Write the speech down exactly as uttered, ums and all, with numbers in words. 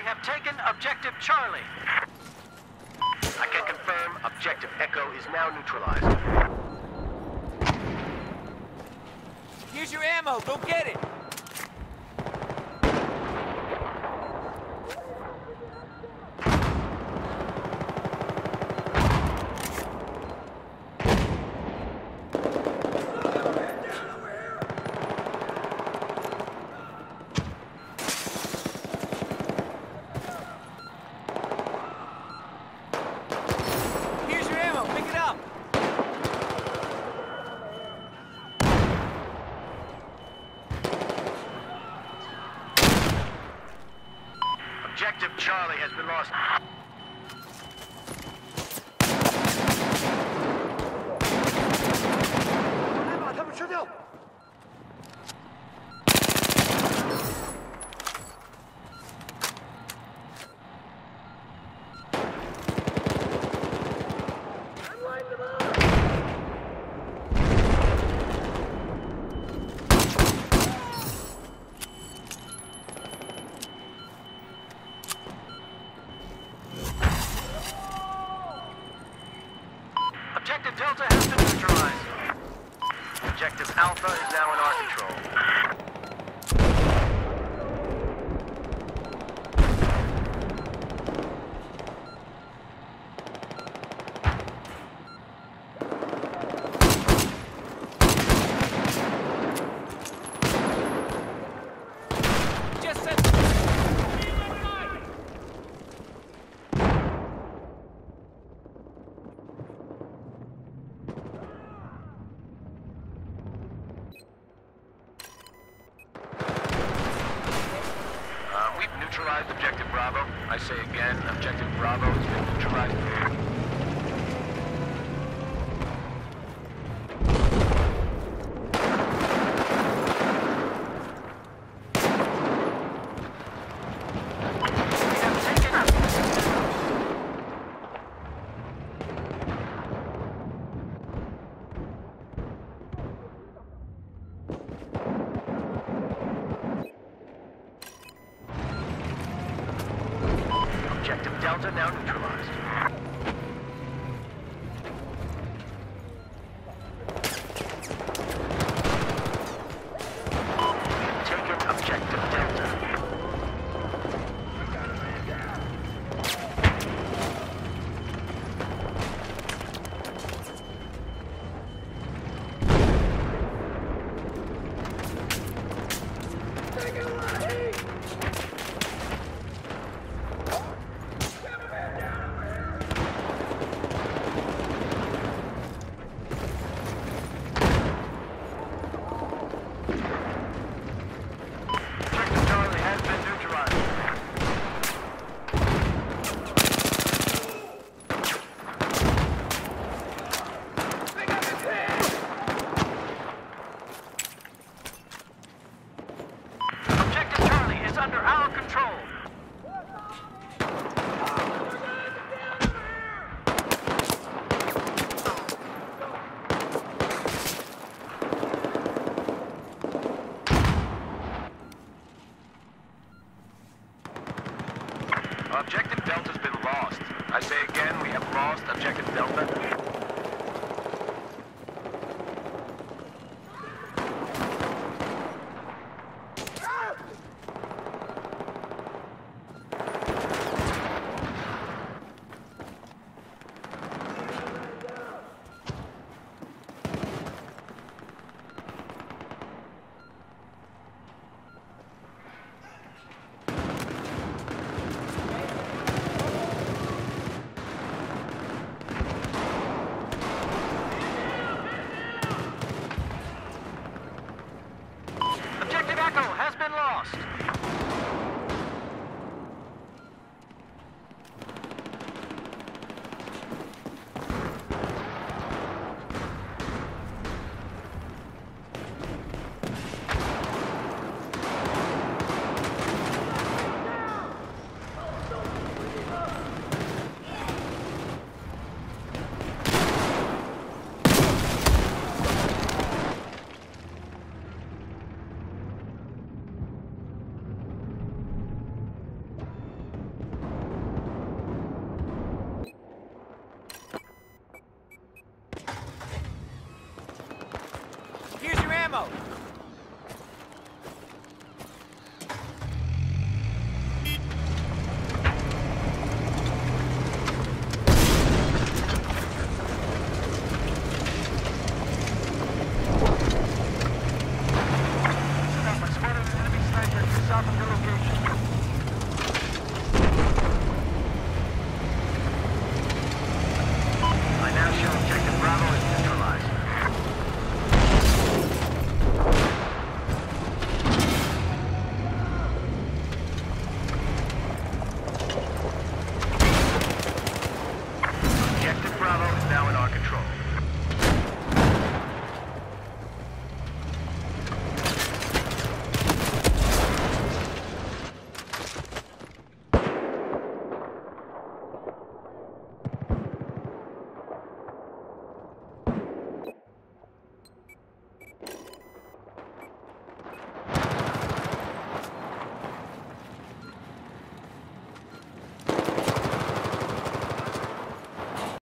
have taken Objective Charlie. I can confirm Objective Echo is now neutralized. Here's your ammo. Go get it. Objective Charlie has been lost. 来把他们吃掉！ Objective Delta has been neutralized. Objective Alpha is now in our control. Just send... Neutralized Objective Bravo. I say again, Objective Bravo has been neutralized. Objective Delta now neutralized. Taken Objective Delta. Take it away! Under our control. Objective Delta's been lost. I say again, we have lost Objective Delta.